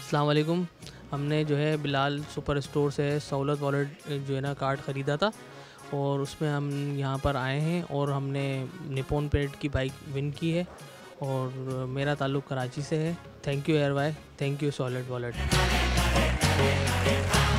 अस्सलाम वालेकुम। हमने जो है बिलाल सुपर स्टोर से सहूलत वॉलेट जो है ना कार्ड ख़रीदा था और उसमें हम यहाँ पर आए हैं और हमने निपॉन पेड की बाइक विन की है और मेरा ताल्लुक़ कराची से है। थैंक यू एयरवाई, थैंक यू सहूलत वॉलेट।